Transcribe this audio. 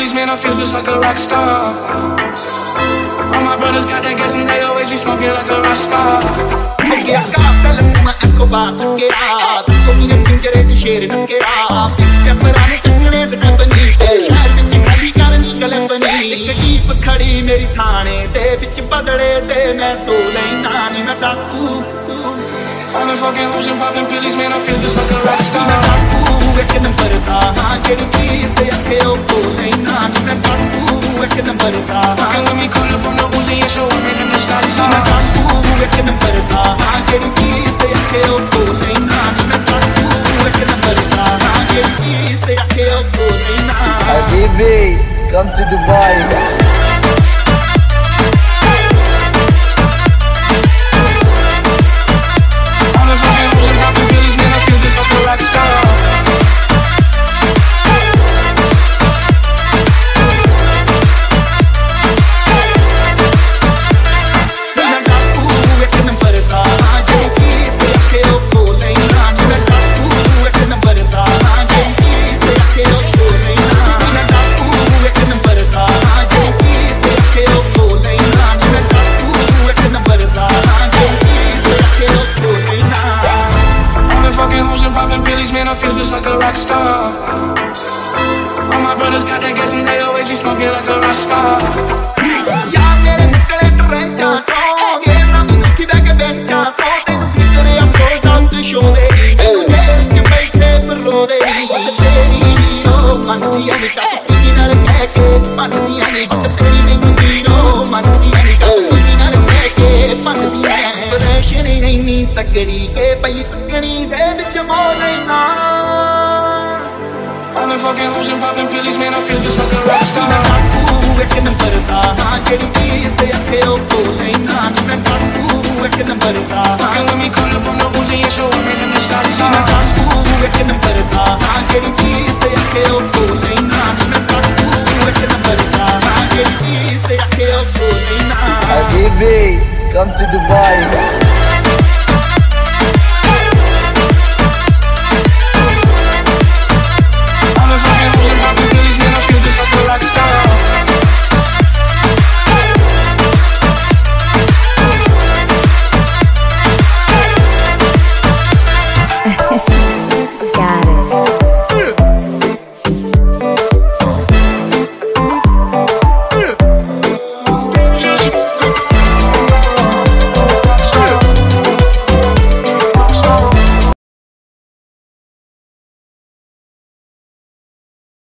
Billy's, man, I feel just like a rock star. All my brothers got that gas and they always be smoking like a rock star. Gaya ka laguma isko baat kera soni ne pinjare di sher na kera step rane changane se company te shahar vich khadi karni kalambani ek jeep khadi meri thane te vich badale te main to leina ni main Daku. I've been fucking hoes and popping pillies, man, I feel just like a rock star. Main Daku ek number da jehdi jeep te akhe o to leina ni main Daku ek number da. Fucking with me, call up on the Uzi and show up in the style. Main Daku ek number da jehdi jeep te akhe o to leina ni main Daku ek number da jehdi jeep te akhe o to leina. Habibi, come to Dubai. Man, I feel just like a rock star. All my brothers got that gas and they always be smoking like a rock star. Yaar mere nikle trencha to game na tu ki bag bencha to te fikre ya sold out show de main ke baithe ro de teri o mandiya ni ka nal ke mandiya ni teri ni ro mandiya ni ka nal ke mandiya pressure nahi takdi ke pai takdi de vich mo leina. I've been fucking hoes and popping pillies, man, I feel just like a rock star. Daku ek number da jehdi jeep te akhe o to leina ni main Daku ek number da. Fucking with me, call up on the Uzi and show up in the style. Daku ek number da jehdi jeep te akhe o to leina ni main Daku ek number da jehdi jeep te akhe o to leina. Habibi, come to Dubai.